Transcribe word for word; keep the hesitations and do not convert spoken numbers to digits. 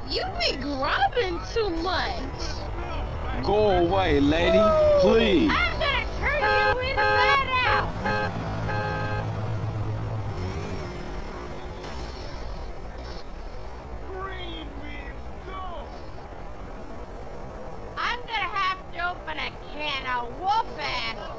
You be grubbing too much. Go away, lady, please. I'm gonna turn you inside out. I'm gonna have to open a can of whooping.